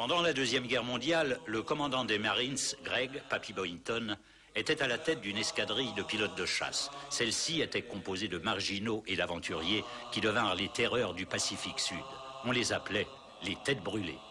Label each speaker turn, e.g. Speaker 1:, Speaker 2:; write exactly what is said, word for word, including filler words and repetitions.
Speaker 1: Pendant la Deuxième Guerre mondiale, le commandant des Marines, Greg, Pappy Boyington, était à la tête d'une escadrille de pilotes de chasse. Celle-ci était composée de marginaux et d'aventuriers qui devinrent les terreurs du Pacifique Sud. On les appelait les têtes brûlées.